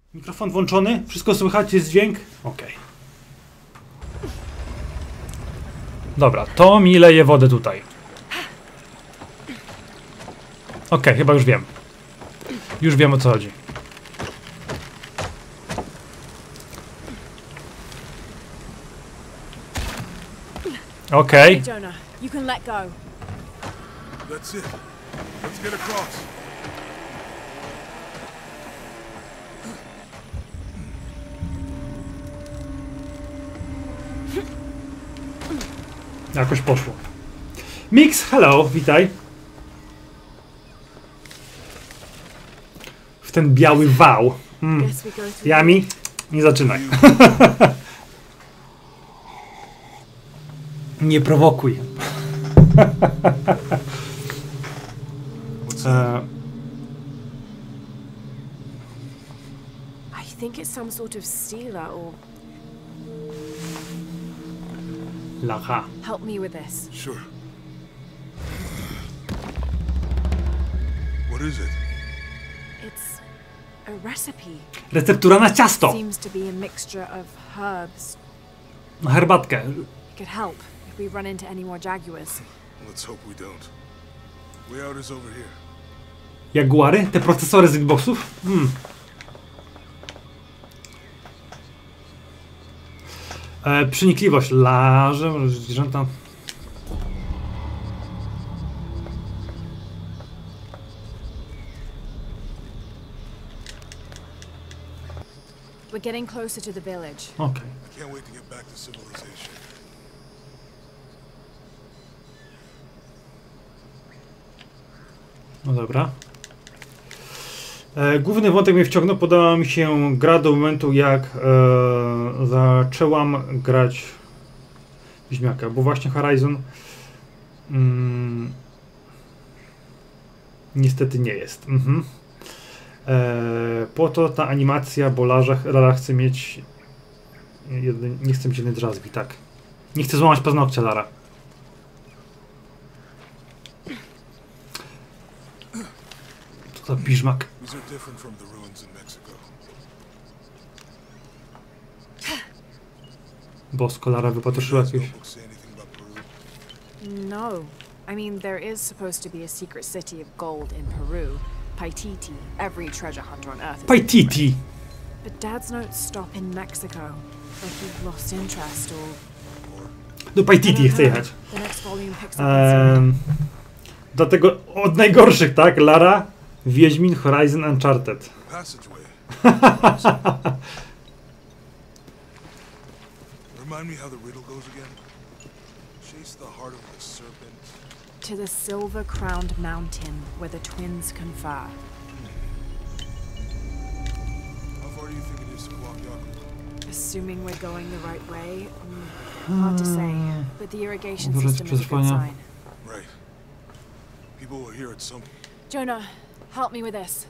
Mikrofon włączony? Wszystko słychać? Jest dźwięk? Okej. Dobra, to mi leje wodę tutaj. Okej, chyba już wiem. Już wiem, o co chodzi. Okej. Jonah, you can let go. That's it. Let's get across. Jakoś poszło. Mix, hello, witaj. W ten biały wał. Guess we go through. Yami, nie zaczynaj. Nie prowokuj. I think it's some sort of stealer or Lacha. help me with this. Sure. What is it? It's a recipe. Receptura na ciasto. Seems to be a mixture of herbs. Na herbatkę. It could help if we run into any more jaguars. Let's hope we don't. Way out is over here. Jaguary? Te procesory z Xboxów? Przenikliwość. Larze, zwierzęta. We're getting closer to the village. Okej. I can't wait to get back to civilization. No dobra. Główny wątek mnie wciągnął. Podobała mi się gra do momentu, jak zaczęłam grać Wiedźmiaka, bo właśnie Horizon niestety nie jest. Po to ta animacja, bo Lara chce mieć nie chcę mieć jednej drzazgi, tak. Nie chcę złamać paznokcia, Lara. To za piżmak. These are different from the ruins in Mexico. Bosko, Lara wypatrzyła Does jakieś... notebook say anything about Peru? No. I mean, there is supposed to be a secret city of gold in Peru. Paititi. Every treasure hunter on Earth. Paititi! But Dad's notes stop in Mexico. Like he lost interest or... Do Paititi chcę jechać. The next volume picks up in Dlatego od najgorszych, tak? Lara, Wiedźmin, Horizon, Uncharted. Passageway. Remind me how the riddle goes again. Chase the heart of the serpent. to the silver-crowned mountain where the twins confer. How far do you think it is to Guayaquil? Assuming we're going the right way, hard to say, but the irrigation Może system is a good przetrwania. Right. sign. People were here at some... Jonah, help me with this.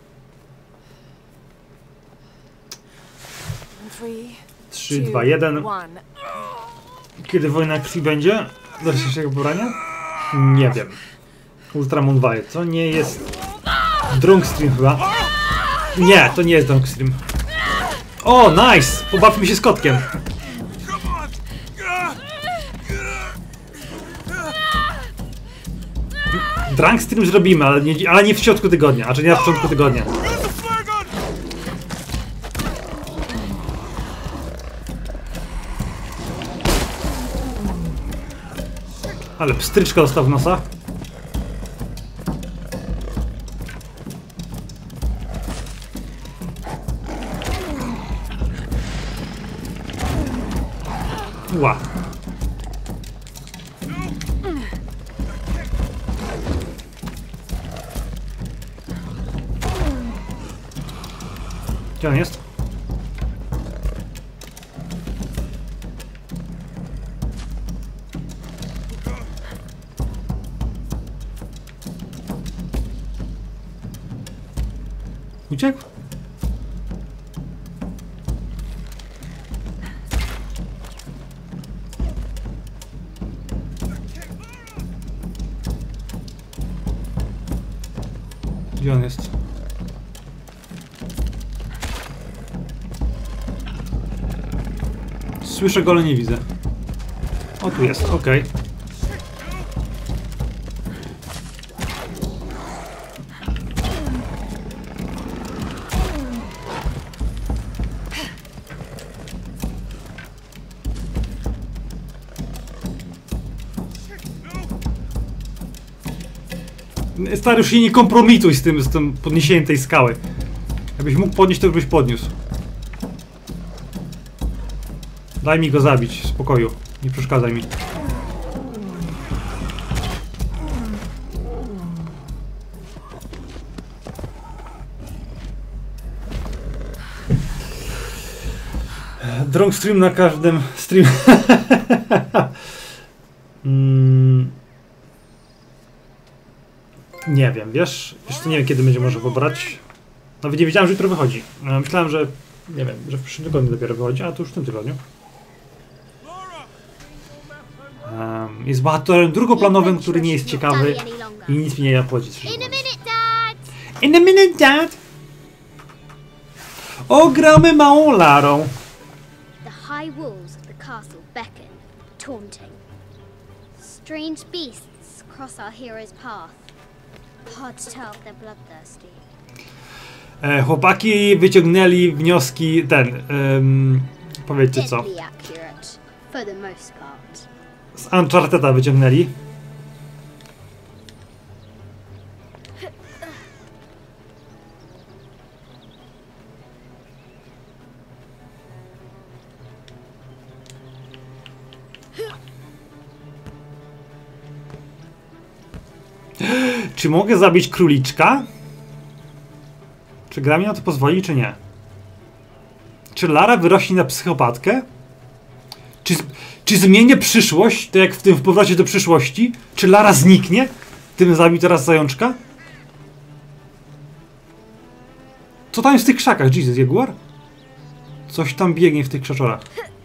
3, 2, 1. 1. Kiedy wojna krwi będzie? Do dzisiejszego pobrania? Nie wiem. Ultramon Wire. To nie jest... Drunkstream chyba. Nie, to nie jest Drunkstream. O, nice! Pobawmy się z kotkiem. Drunkstream zrobimy, ale nie w środku tygodnia. A czy nie na początku tygodnia. Ale pstryczka dostał w nosa. Ła. Gdzie on jest? Uciekł? Gdzie on jest? Słyszę go, ale nie widzę. O, tu jest, okej. Stary, już się nie kompromituj z tym podniesieniem tej skały. Jakbyś mógł podnieść, to byś podniósł. Daj mi go zabić, w spokoju. Nie przeszkadzaj mi. Drunk stream na każdym stream. Nie wiem, wiesz? Jeszcze nie wiem, kiedy będzie można pobrać. Nawet nie wiedziałem, że jutro wychodzi. Myślałem, że... Nie wiem, że w przyszłym tygodniu dopiero wychodzi, a to już w tym tygodniu. Jest bohaterem drugoplanowym, który nie jest ciekawy i nic mi nie obchodzi. In a minute, Dad! O, gramy małą Larą. The high walls of the castle beckon, taunting. Strange beasts cross our hero's path. Hard to tell if they're bloodthirsty. Chłopaki wyciągnęli wnioski, powiedzcie co. Deadly accurate, for the most part. Z Uncharted'a wyciągnęli. Czy mogę zabić króliczka? Czy gra mi na to pozwoli, czy nie? Czy Lara wyrośnie na psychopatkę? Czy zmienię przyszłość, tak jak w tym w powrocie do przyszłości? Czy Lara zniknie? Tym zabił teraz zajączka? Co tam jest w tych krzakach? Jesus, jaguar? Coś tam biegnie w tych krzaczorach.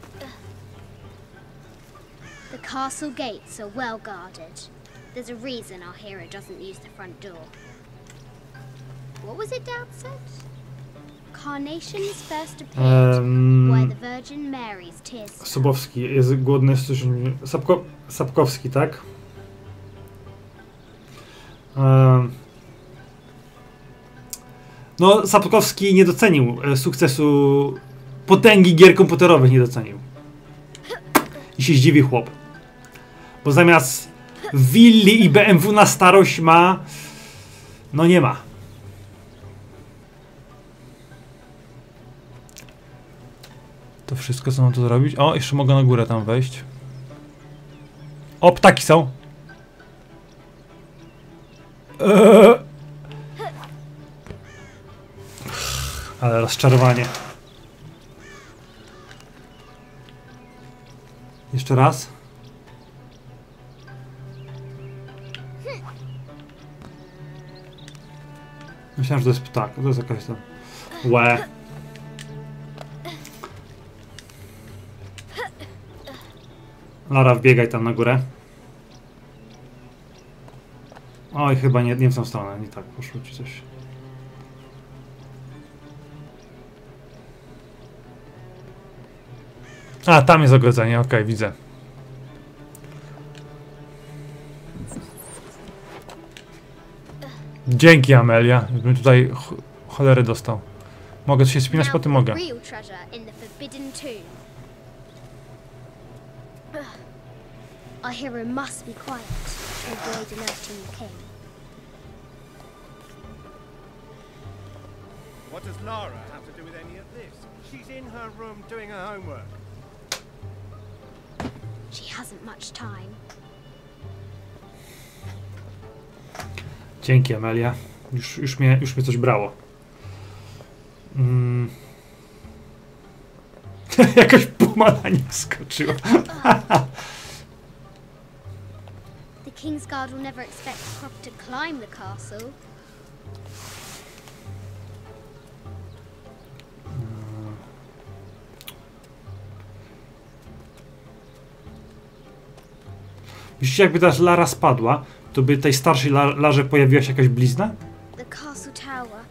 The castle gates are well guarded. There's a reason our hero doesn't use the front door. What was it Dad said? Carnation is first appeared, why the Virgin Mary's tears. Sobowski jest głodny. Sapkowski, tak? No, Sapkowski nie docenił sukcesu, potęgi gier komputerowych nie docenił. I się zdziwi chłop. Bo zamiast willi i BMW na starość ma... No nie ma. To wszystko, co mam tu zrobić? O, jeszcze mogę na górę tam wejść. O, ptaki są! Ale rozczarowanie. Jeszcze raz. Myślałem, że to jest ptak. To jest jakaś tam... Łe. Lara, wbiegaj tam na górę. Oj, chyba nie w tą stronę. Nie tak, poszło ci coś. A, tam jest ogrodzenie, okej, widzę. Dzięki, Amelia. Bym tutaj cholery dostał. Mogę się spinać, po tym mogę. Our hero must be quiet to avoid alerting the king. What does Lara have to do with any of this? She's in her room doing her homework. She hasn't much time. Dzięki, Amelia. Już mnie coś brało. Jakaś puma na nie skoczyła. The King's Guard will never expect Crop to climb the castle. Widzicie, jakby teraz Lara spadła, to by tej starszej Larze pojawiła się jakaś blizna? The castle tower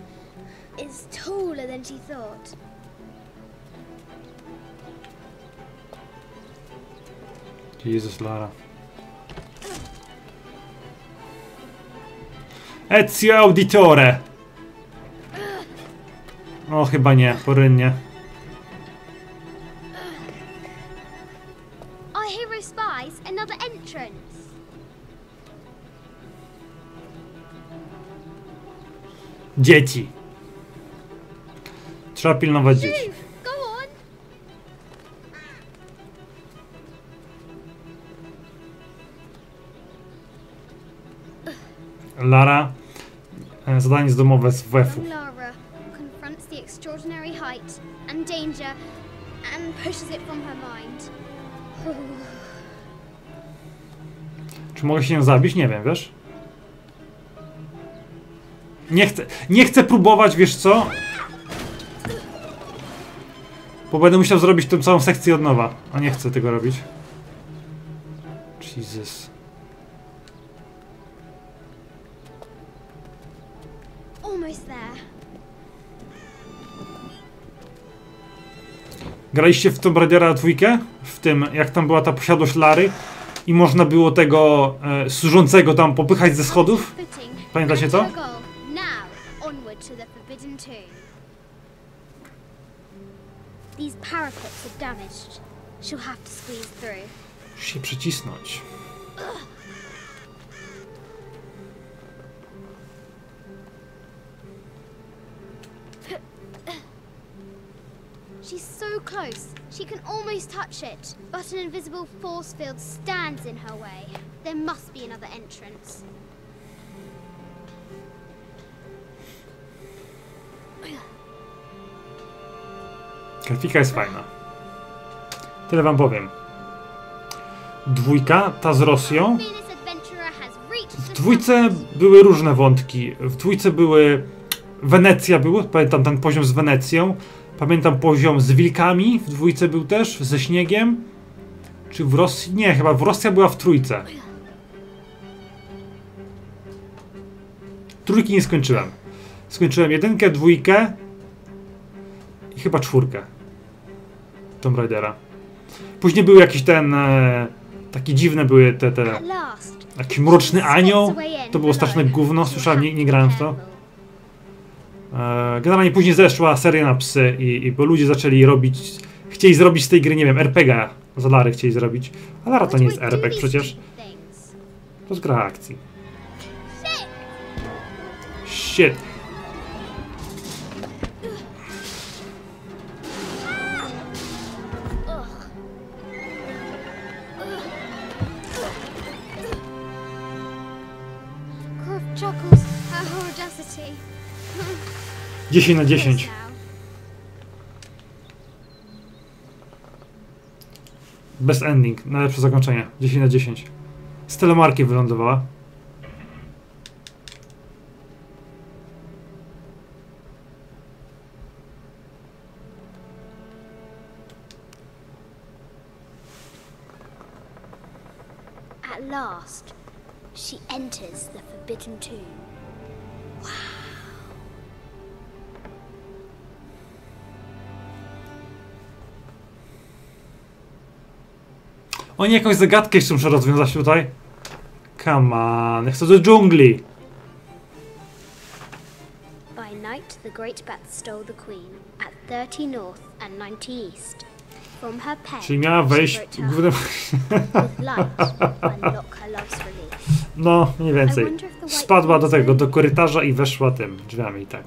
is taller than she thought. Jezus, Lara. Ezio Auditore! O, chyba nie, porynnie. Our hero spies another entrance. Dzieci. Trzeba pilnować dzieci. Move, go on. Lara. Zadanie z domowe z WF-u. Lara confronts the extraordinary height and danger and pushes it from her mind. Czy mogę się nią zabić? Nie wiem, wiesz? Nie chcę próbować, wiesz co? Bo będę musiał zrobić tę całą sekcję od nowa. A nie chcę tego robić. Jesus. Almost there. Graliście w Tomb Raidera 2? W tym, jak tam była ta posiadłość Lary i można było tego służącego tam popychać ze schodów? Pamiętacie to? Now, onward to the Forbidden Tomb. These parapets are damaged. She'll have to squeeze through. Muszę się przycisnąć. She's so close, she can almost touch it, but an invisible force field stands in her way. There must be another entrance. Grafika jest fajna. Tyle wam powiem. Dwójka, ta z Rosją. Fearless adventurer has reached W the dwójce były różne wątki. W dwójce były... Wenecja był, pamiętam ten poziom z Wenecją. Pamiętam poziom z wilkami, w dwójce był też, ze śniegiem. Czy w Rosji? Nie, chyba Rosja była w trójce. Trójki nie skończyłem. Skończyłem jedynkę, dwójkę i chyba czwórkę Tomb Raidera. Później był jakiś ten... takie dziwne były te... At last. Jakiś mroczny anioł. To było straszne gówno, słyszałem, nie grałem w to. Generalnie później zeszła seria na psy bo ludzie zaczęli robić... Chcieli zrobić z tej gry, nie wiem, RPG za Lary chcieli zrobić. A Lara to nie jest RPG przecież. To jest gra akcji. Shit. Croft chuckles her audacity. 10 na 10. Best ending, najlepsze zakończenie. 10 na 10. Z telemarki wylądowała. At last, she enters the Forbidden Tomb. Oni jakąś zagadkę jeszcze muszę rozwiązać tutaj. Come on, chcę do dżungli. By night, the Great Bat stole the Queen at 30 North and 90 East. From her pen, Czyli miała wejść she wrote głównym... with light unlock her love's release. No, mniej więcej. Spadła do tego, do korytarza i weszła tym drzwiami, tak.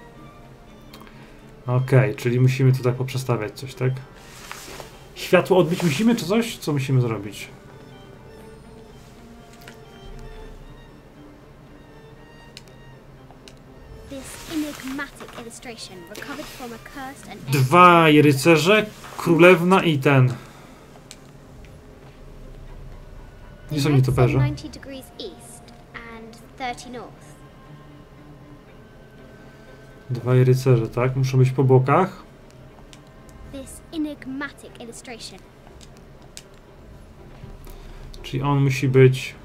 Okej, czyli musimy tutaj poprzestawiać coś, tak? Światło odbić musimy, czy coś? Co musimy zrobić? This enigmatic illustration recovered from a cursed and Dwaj rycerze, królewna i ten. Nie są nietoperze. 90 degrees east and 30 north. Dwaj rycerze, tak? Muszą być po bokach. This enigmatic illustration. Czyli on musi być...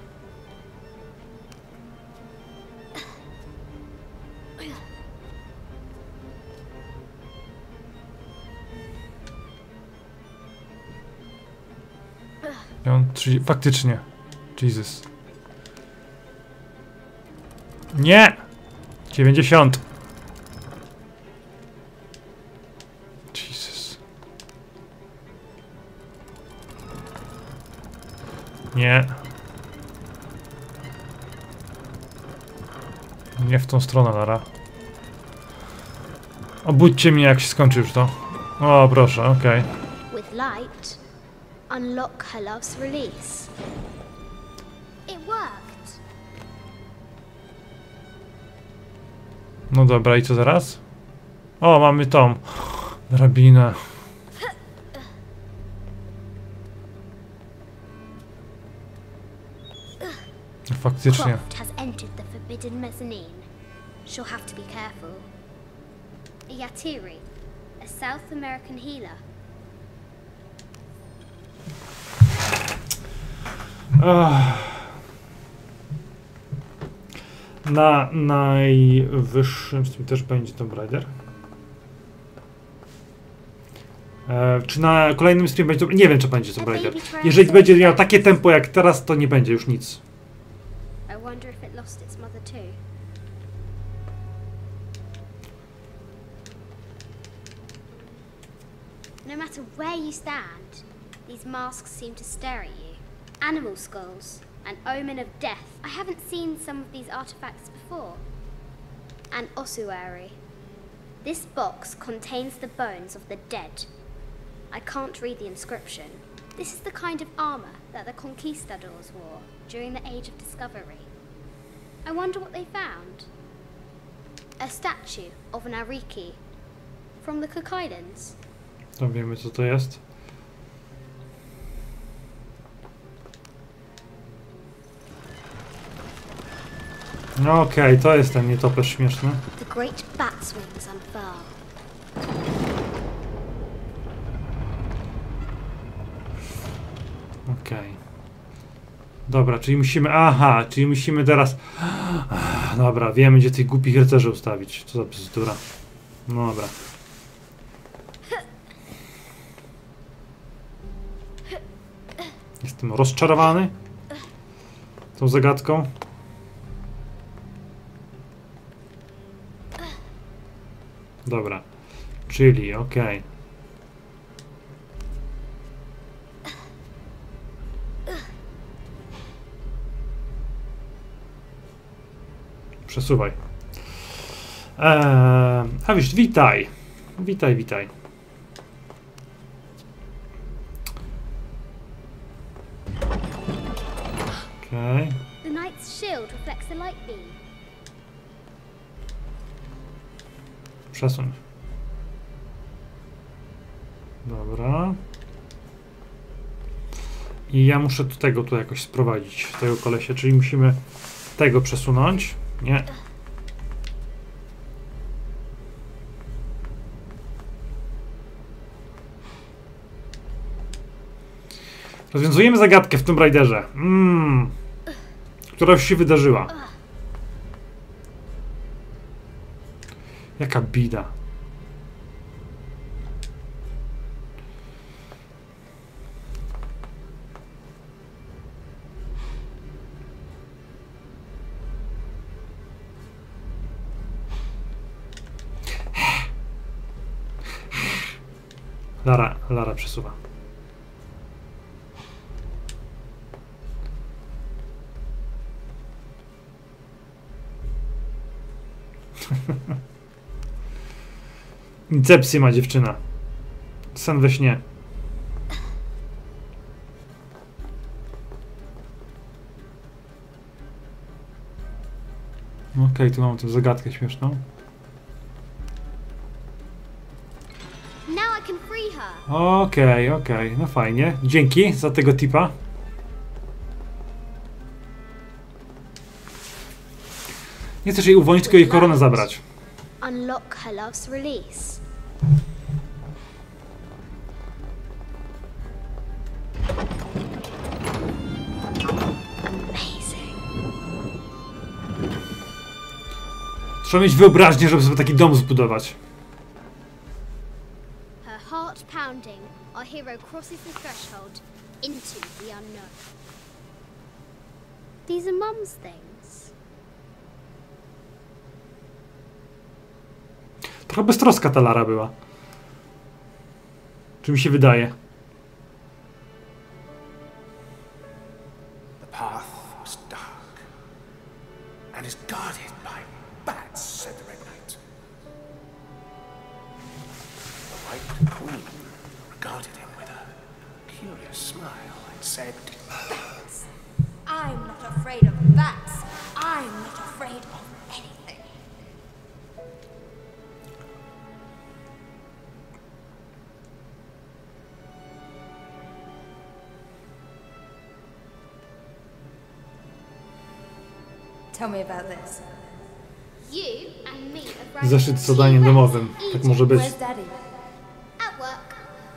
Faktycznie. Jesus. Nie! 90. Jesus. Nie. Nie w tą stronę, Lara. Obudźcie mnie, jak się skończy już to. O, proszę, okej. With light, unlock her love's release. It worked. No dobra, i co teraz? O, mamy tą drabinę. Faktycznie. Croft has entered the forbidden mezzanine. She'll have to be careful. Yatiri, a South American healer. Na najwyższym streamie też będzie Tomb Raider. Czy na kolejnym streamie będzie Tomb Raider? Nie wiem, czy będzie Tomb Raider. Jeżeli będzie miał takie tempo jak teraz, to nie będzie już nic. I wonder if it lost its mother too. No matter where you stand, these masks seem to stare at you. Animal skulls, an omen of death. I haven't seen some of these artifacts before. An ossuary. This box contains the bones of the dead. I can't read the inscription. This is the kind of armor that the conquistadors wore during the Age of Discovery. I wonder what they found. A statue of an Ariki from the Cook Islands. To wiemy, co to jest. No okej, to jest ten nietoperz śmieszny. The great bat's wings unfurl. Okej. Dobra, czyli musimy... Aha, czyli musimy teraz... Dobra, wiemy, gdzie tych głupich rycerzy ustawić. Co za bzdura. No dobra. Jestem rozczarowany tą zagadką. Dobra, czyli okej. Przesuwaj. A wiesz, witaj. Witaj, witaj. Okej. The knight's shield reflects the light beam. Przesuń. Dobra. I ja muszę do tego tu jakoś sprowadzić, tego kolesia, czyli musimy tego przesunąć. Nie. Rozwiązujemy zagadkę w Tomb Raiderze. Która już się wydarzyła. Jaka bida. Lara przesuwa. Incepcję ma dziewczyna. Sen we śnie. Okej, tu mam tę zagadkę śmieszną. Okej, no fajnie. Dzięki za tego tipa. Nie chcesz jej uwolnić, tylko jej koronę zabrać. Unlock her love's release. Amazing. Trzeba mieć wyobraźnię, żeby sobie taki dom zbudować. Her heart pounding, our hero crosses the threshold. into the unknown. These are Mum's things. Trochę beztroska ta Lara była. Czy mi się wydaje? The path was dark and is guarded by bats, said the Red Knight. The White Queen regarded him with a curious smile and said, Bats. I'm not afraid of bats. I'm not afraid of anything. Tell me about this. You and me are running Zeszyt z zadaniem domowym. Tak może być. Where's Daddy? at work.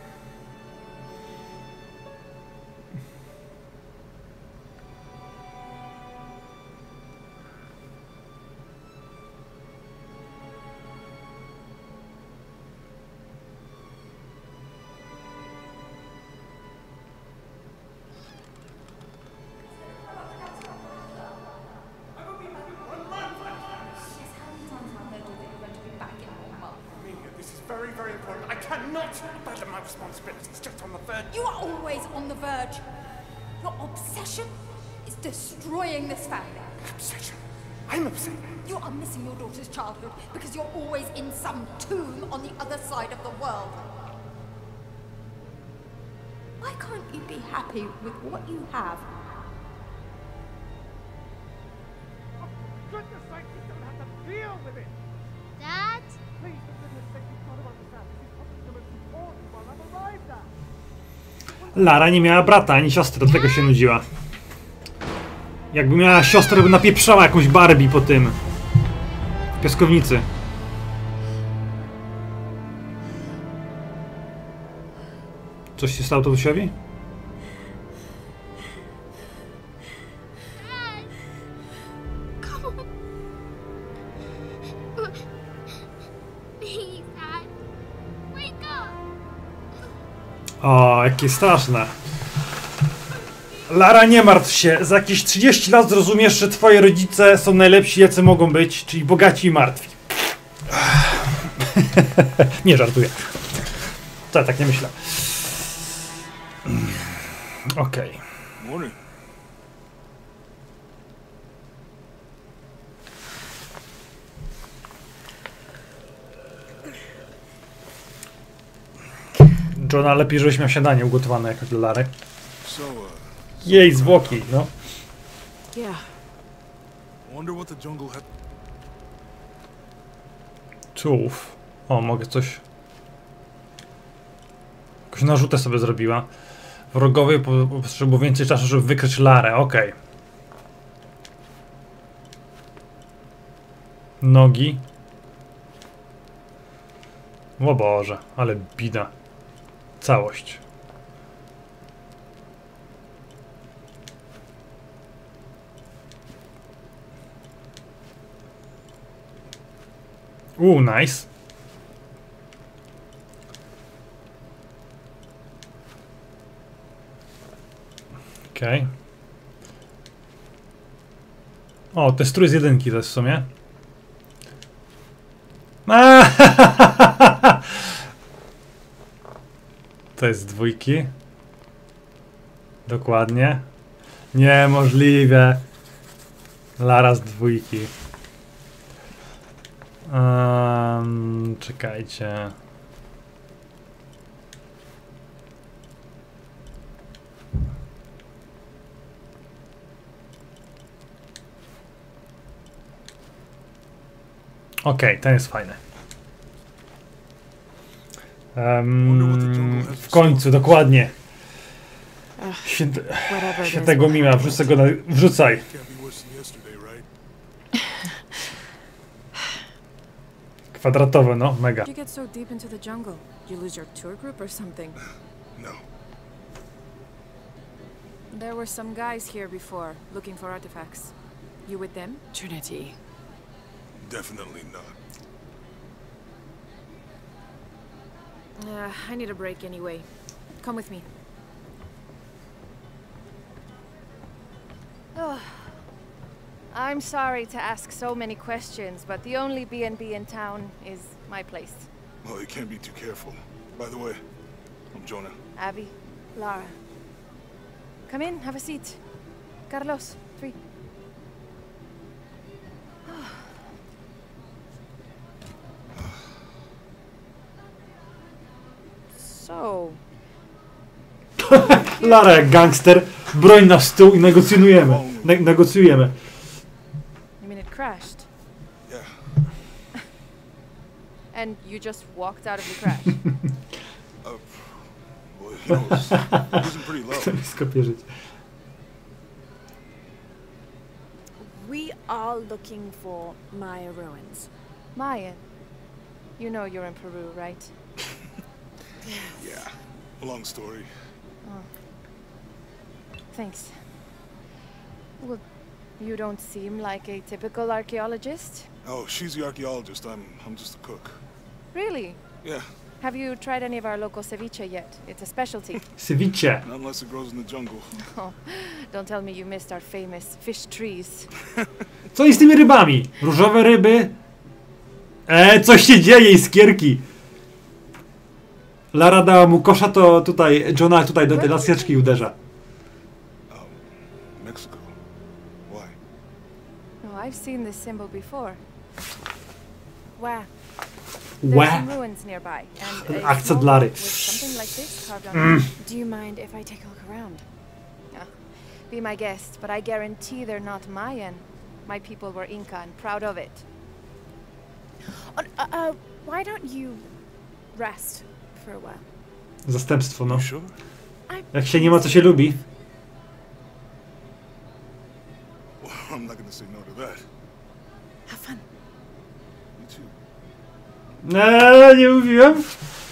This is very, very important. I cannot abandon my responsibilities just on the verge. You are always on the verge. Your obsession is destroying this family. Obsession. I'm upset. You are missing your daughter's childhood because you're always in some tomb on the other side of the world. Why can't you be happy with what you have? Goodness sake, you don't have to deal with it. Dad? Please, for goodness sake, you've got to understand. This is probably the most important one I've arrived at. Lara nie miała brata ani siostry, do tego się nudziła. Jakby miała siostrę, by napieprzała jakąś Barbie po tym piaskownicy. Coś się stało tatusiowi? Come on. Please, Dad. Wake up. O, jakie straszne. Lara, nie martw się. Za jakieś 30 lat zrozumiesz, że twoje rodzice są najlepsi, jacy mogą być, czyli bogaci i martwi. Nie żartuję. To tak nie myślę. Okej. Morning. Johna, lepiej, żebyś miał śniadanie ugotowane jako dla Lary. So, Jej zwłoki, no. Yeah. wonder what the jungle had. Czołów. O, mogę coś... Jakąś narzutę sobie zrobiła. Wrogowie potrzebują więcej czasu, żeby wykryć Larę, okej. Nogi. O Boże, ale bida. Całość. Nice. Okej. O, to jest strój z jedynki, to jest w sumie. To jest z dwójki. Dokładnie. Niemożliwe. Lara z dwójki. Czekajcie. Okej, ten jest fajny. W końcu, dokładnie. Whatever it Świętego is. mima, wrzucę go na... Wrzucaj. Can't be worse than yesterday, right? Kwadratowe, no, mega. How'd you get so deep into the jungle? You lose your tour group or something? No. There were some guys here before, looking for artifacts. You with them? Trinity. Definitely not. I need a break anyway. Come with me. I'm sorry to ask so many questions, but the only B&B in town is my place. Well, you can't be too careful. By the way, I'm Jonah. Abby, Lara. Come in, have a seat. Carlos, 3. So, Lara jak gangster, broń na stół i negocjujemy. Negocjujemy. you mean it crashed? Yeah. And you just walked out of the crash? Well, you know, it wasn't pretty low. To mi skopierzyć. We are looking for Maya ruins. Mayan, you know you're in Peru, right? Yeah. Long story. Thanks. Well, you don't seem like a typical archaeologist. Oh, she's the archaeologist. I'm just a cook. Really? Yeah. Have you tried any of our local ceviche yet? It's a specialty. Ceviche. Not unless it grows in the jungle. Oh, don't tell me you missed our famous fish trees. Co jest z tymi rybami? Różowe ryby? Co się dzieje, iskierki? Lara dała mu kosza, to tutaj Jonah tutaj do tej laseczki uderza. Mexico. Why? Oh, I've seen this symbol before. Where? There's Łe. some ruins nearby, and a Akcent small Lary. book with something like this carved on it. Do you mind if I take a look around? Be my guest, but I guarantee they're not Mayan. My people were Inca and proud of it. Why don't you rest for a while? Zastępstwo, no. You sure? Jak się nie ma, co się lubi. Well, I'm not gonna say no to that. Have fun. You too. Nie mówiłem.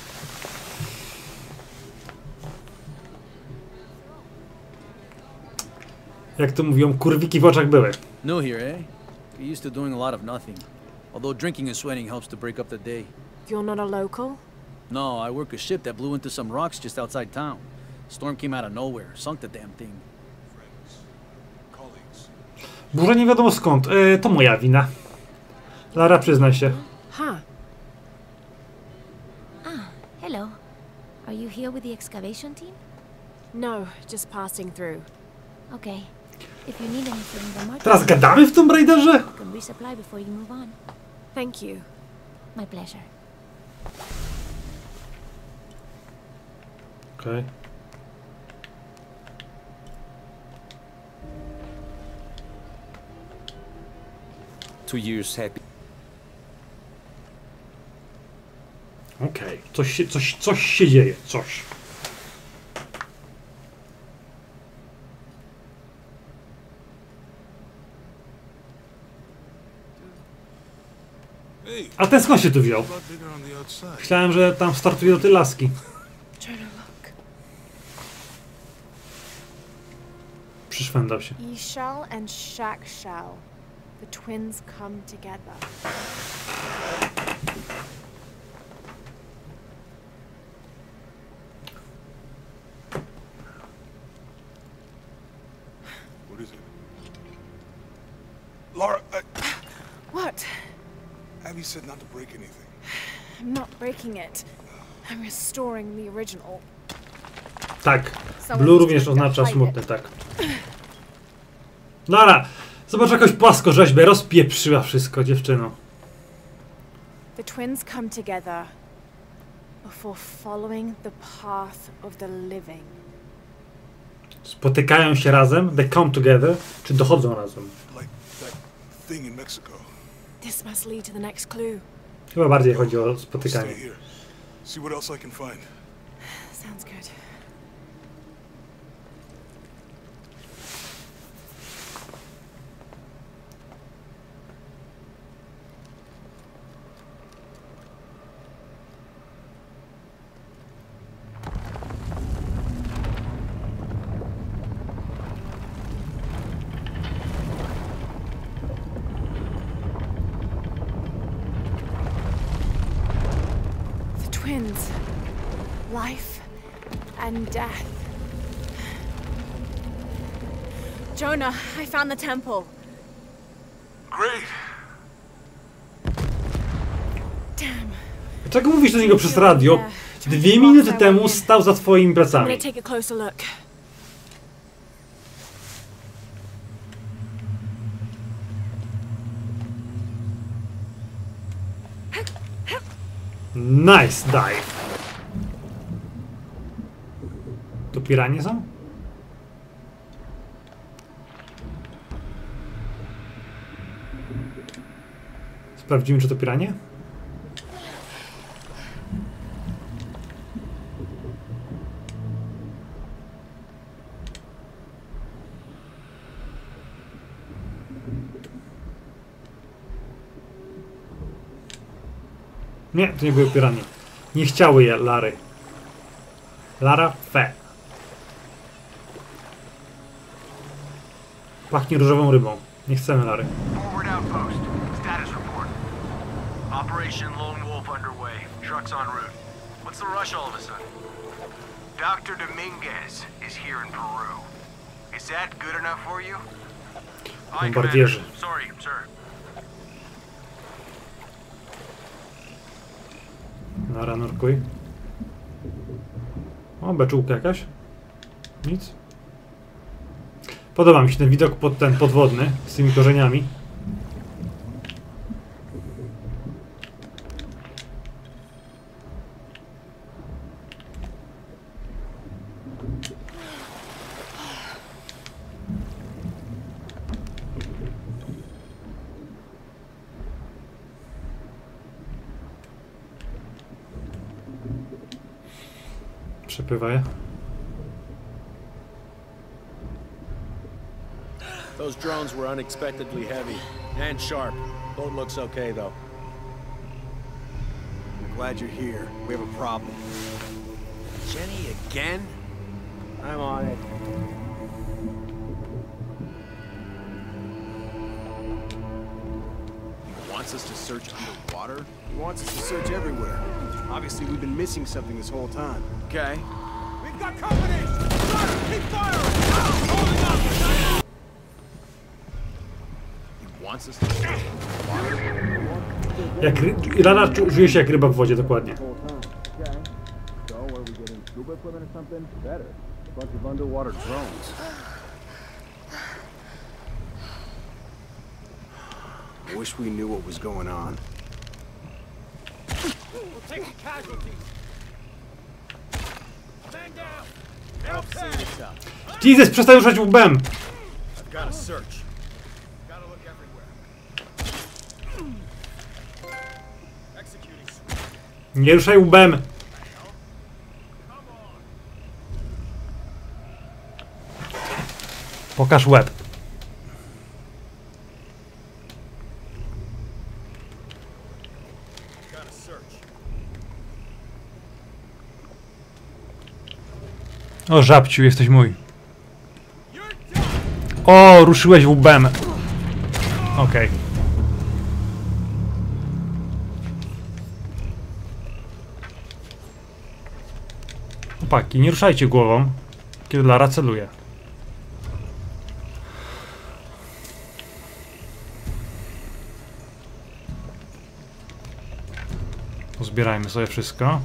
Jak to mówią, kurwiki w oczach były. New here, eh? You're used to doing a lot of nothing. Although drinking and sweating helps to break up the day. You're not a local? No, I work a ship that blew into some rocks just outside town. Storm came out of nowhere, sunk the damn thing. Friends. Colleagues. Burza nie wiadomo skąd. To moja wina. Lara, przyznaj się. Huh. Hello. Are you here with the excavation team? No, just passing through. Okay. If you need anything, the market Teraz gadamy w Tomb Raiderze? can resupply before you move on. Thank you. My pleasure. Okej. 2 years happy. Okej. Coś się dzieje. Coś. Hey, A ten skąd się tu wziął? a lot bigger on the outside. Myślałem, że tam startuje do tej laski. Try to look. Przyszwędał się. Yishal and Shakshal. The twins come together. What is it? Laura, What? Abby said not to break anything. I'm not breaking it. I'm restoring the original. Tak. Blue również oznacza smutny, tak. Lara! Zobacz jakąś płaskorzeźbę. Rozpieprzyła wszystko, dziewczyno. The twins come together before following the path of the living. Spotykają się razem? They come together? Czy dochodzą razem? Like that thing in Mexico. This must lead to the next clue. Chyba bardziej chodzi o I'll spotykanie. stay here. See what else I can find. Sounds good. Twins. Life and death. Jonah, I found the temple. Great. Damn. Dlaczego mówisz do niego przez radio? 2 minuty temu stał za twoimi I'm plecami. gonna take a closer look. Nice dive. To piranie są? Sprawdzimy, czy to piranie? Nie, to nie były piranie. Nie chciały je Lary. Lara fe. Pachnie różową rybą. Nie chcemy Lary. Forward outpost. Status report. Operation Lone Wolf underway. Trucks en route. What's the rush all of a sudden? Dr. Dominguez is here in Peru. Is that good enough for you? Aye, Bombardierzy. Commander. Sorry, sir. Lara, nurkuj. O, beczułka jakaś. Nic. Podoba mi się ten widok ten podwodny z tymi korzeniami. Przepływaj. Those drones were unexpectedly heavy and sharp. Boat looks okay though. I'm glad you're here. We have a problem. Jenny again? I'm on it. He wants us to search underwater? He wants us to search everywhere. Obviously, we've been missing something this whole time. Okay. We've got company! Fire! Keep firing! Holding up! He wants us to search underwater? Jak Lara czuje się jak ryba w wodzie, dokładnie. So, are we getting scuba equipment or something? Better. A bunch of underwater drones. I wish we knew what was going on. We're taking casualties. Man down. Help this up. Jesus, przestań ruszać łbem! I've got to search. Gotta look everywhere. Executing. Nie ruszaj łbem! Pokaż łeb. O, żabciu, jesteś mój. O, ruszyłeś łbem. Okej. Chłopaki, nie ruszajcie głową, kiedy Lara celuje. Pozbierajmy sobie wszystko.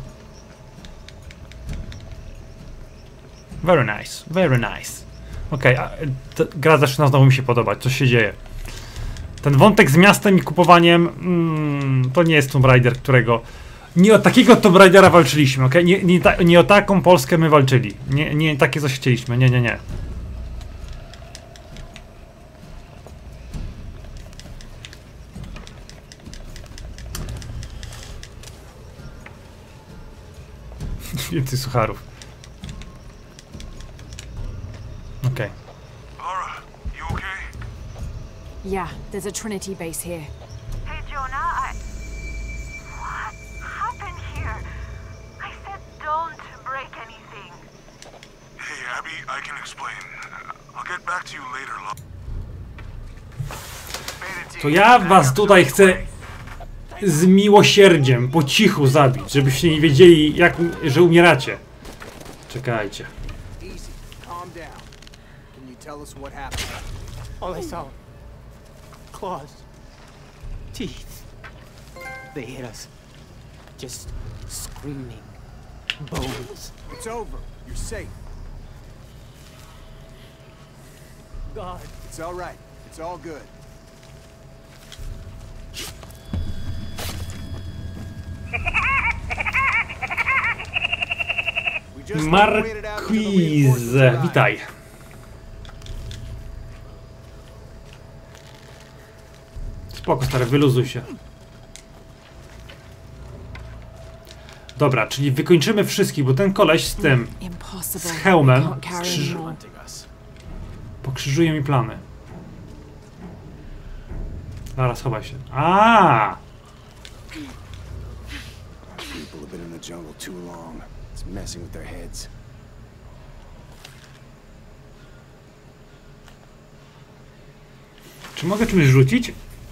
Very nice, very nice. Okej, gra zaczyna znowu mi się podobać, coś się dzieje. Ten wątek z miastem i kupowaniem, to nie jest Tomb Raider, którego... Nie o takiego Tomb Raidera walczyliśmy, okej? Nie o taką Polskę my walczyli. Nie takie coś chcieliśmy, nie. Więcej sucharów. Okay. Lara, you okay? Yeah, there's a Trinity base here. Hey, Jonah, What happened here? I said don't break anything. Hey, Abby, I can explain. I'll get back to you later, love. To ja was tutaj chcę z miłosierdziem, po cichu zabić, żebyście nie wiedzieli, że umieracie. Czekajcie. Easy. Calm down. Can you you tell us what happened? All I saw. Claws. Teeth. They hit us. Just screaming. Bones. It's over. You're safe. God. It's all right. It's all good. Marquise, witaj. Spoko, stary, wyluzuj się. Dobra, czyli wykończymy wszystkich, bo ten koleś z tym, z hełmem, pokrzyżuje mi plany. Zaraz, chowaj się. Aaa! People have been in the jungle too long. It's messing with their heads. Czy mogę czymś rzucić?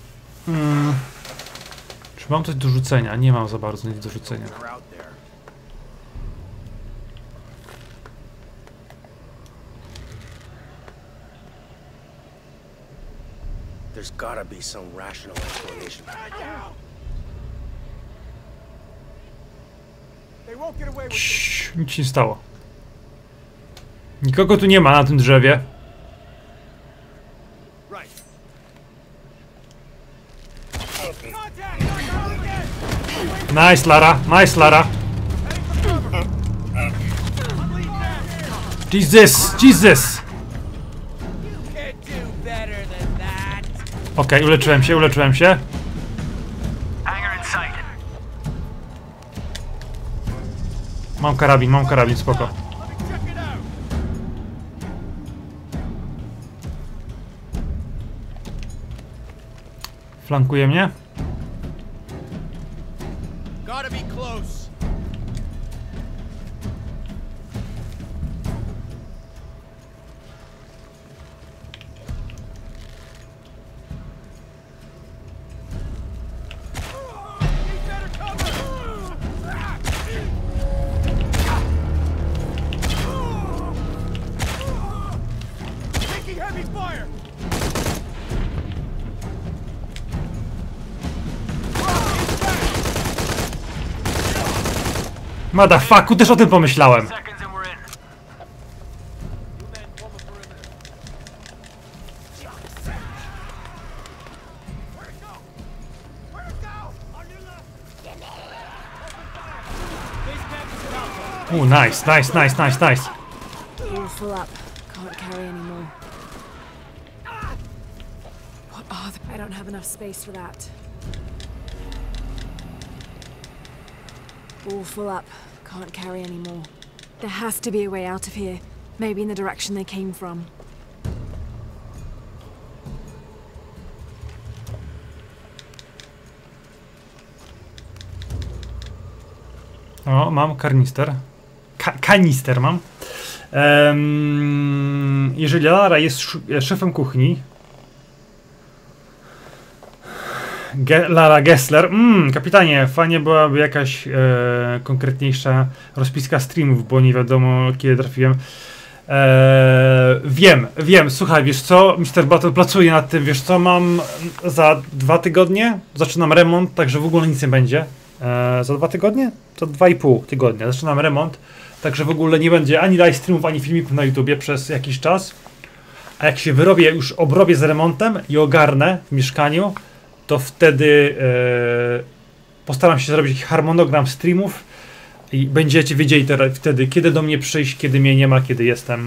Czy mam coś do rzucenia? Nie mam za bardzo nic do rzucenia. There's gotta be some rational explanation. Ciii, nic się nie stało. Nikogo tu nie ma na tym drzewie. Nice, Lara. Nice, Lara. Jesus! Jesus! Okej, uleczyłem się, uleczyłem się. Mam karabin, spoko. Flankuje mnie. Gotta be close. Taking heavy fire. Motherfucku, też o tym pomyślałem. Nice, nice, nice, nice, nice. All full up. Can't carry anymore. What are they? I don't have enough space for that. All full up. Can't carry anymore. There has to be a way out of here. Maybe in the direction they came from. O, mam karnister. Kanister mam. Jeżeli Lara jest szefem kuchni, Lara Gessler. Kapitanie, fajnie byłaby jakaś konkretniejsza rozpiska streamów, bo nie wiadomo kiedy trafiłem. Wiem, słuchaj, wiesz co, Mr. Battle pracuje nad tym, wiesz co, mam za 2 tygodnie, zaczynam remont, także w ogóle nic nie będzie. Za 2 tygodnie? To 2,5 tygodnia, zaczynam remont, także w ogóle nie będzie ani live streamów, ani filmików na YouTubie przez jakiś czas. A jak się wyrobię, już obrobię z remontem i ogarnę w mieszkaniu, to wtedy postaram się zrobić harmonogram streamów i będziecie wiedzieli wtedy, kiedy do mnie przyjść, kiedy mnie nie ma, kiedy jestem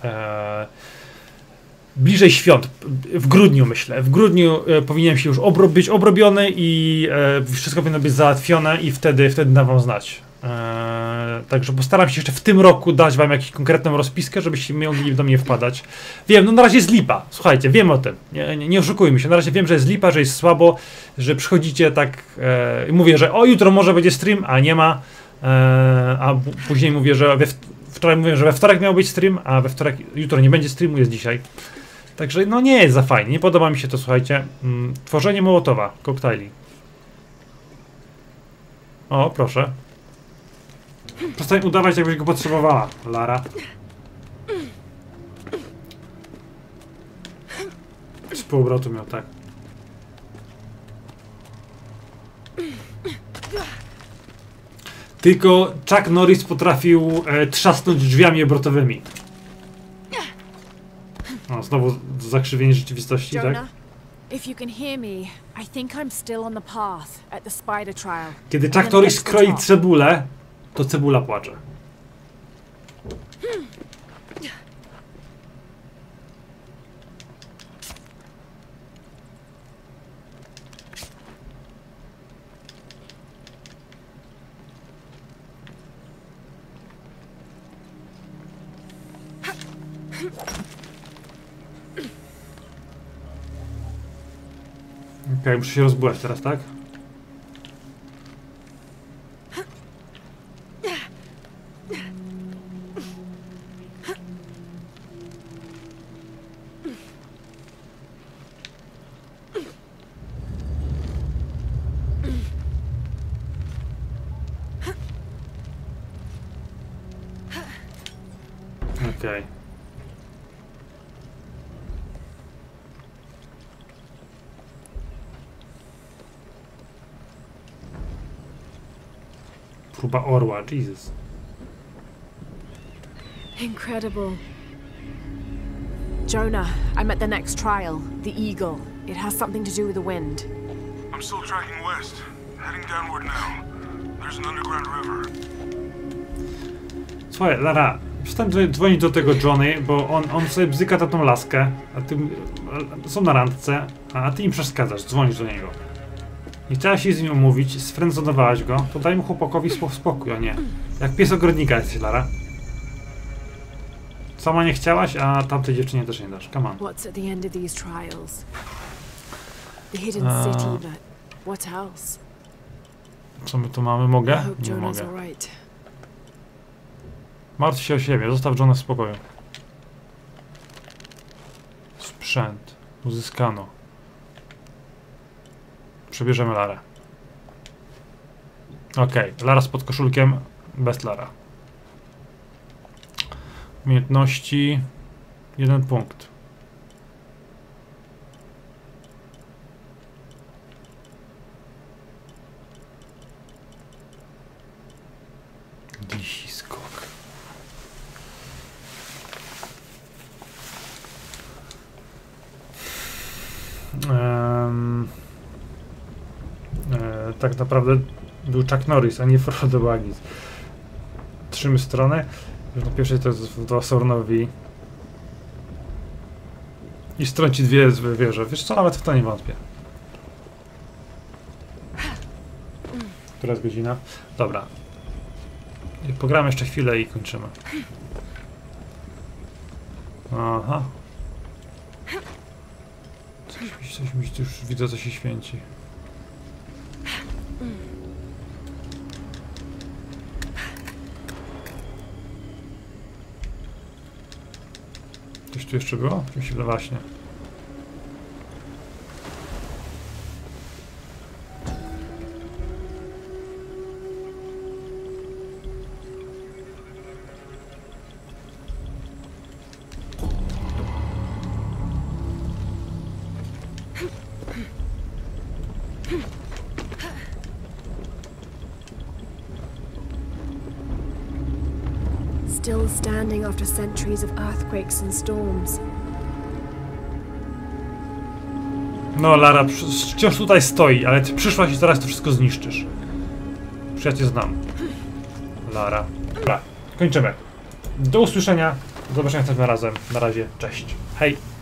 bliżej świąt. W grudniu, myślę. W grudniu powinienem się już być obrobiony i wszystko powinno być załatwione i wtedy dam wam znać. Także postaram się jeszcze w tym roku dać wam jakąś konkretną rozpiskę, żebyście mogli do mnie wpadać. Wiem, no na razie jest lipa, słuchajcie, wiem o tym, nie oszukujmy się, na razie wiem, że jest lipa, że jest słabo, że przychodzicie tak, mówię, że o jutro może będzie stream, a nie ma, a później mówię, że wczoraj mówię, że we wtorek miał być stream, a we wtorek, jutro nie będzie streamu, jest dzisiaj. Także no nie jest za fajnie, nie podoba mi się to, słuchajcie. Tworzenie Mołotowa, koktajli. O, proszę. Przestań udawać, jakbyś go potrzebowała, Lara. półobrotu miał, tak. Tylko Chuck Norris potrafił trzasnąć drzwiami obrotowymi. No, znowu zakrzywienie rzeczywistości, Jonah, tak? if you can hear me, I think I'm still on the path at the spider trial. Kiedy Chuck Norris kroi cebulę, to cebula płacze. Okej, muszę się rozbułać teraz, tak? Okej. Próba orła, Jesus. Incredible. Jonah, I'm at the next trial, the Eagle. It has something to do with the wind. I'm still tracking west, heading downward now. There's an underground river. Słuchaj, Lara, przestań dzwonić do tego Johnny, bo on sobie bzyka tą laskę, a ty są na randce, a ty im przeszkadzasz, dzwonisz do niego. Nie chciałaś się z nim umówić, sfrędzonowałaś go, to daj mu chłopakowi spokój, a nie. Jak pies ogrodnika jesteś, Lara. Sama nie chciałaś, a tamtej dziewczynie też nie dasz. Come on. What's at the end of these trials? The hidden city, but what else? Co my tu mamy? Mogę? I hope Nie Jonah's mogę. all right. Martw się o siebie, zostaw Johna w spokoju. Sprzęt. Uzyskano. Przebierzemy Larę. Okej, Lara z podkoszulkiem, bez Lara. Umiejętności. 1 punkt. Dzisi skok. Tak naprawdę był Chuck Norris, a nie Frodo Baggins. Trzymy strony. Na pierwszej to jest w Sornowi. I strąci 2 złe wieże. Wiesz co, nawet w to nie wątpię. Która jest godzina? Dobra. Pogramy jeszcze chwilę i kończymy. Aha. Coś mi tu już widzę, co się święci. Coś tu jeszcze było? Myślę, właśnie. Still standing after centuries of earthquakes and storms. No, Lara, wciąż tutaj stoi, ale ty przyszłaś i zaraz to wszystko zniszczysz. Już ja cię znam. Lara. Dobra, kończymy. Do usłyszenia. Do zobaczenia następnym razem. Na razie, cześć. Hej.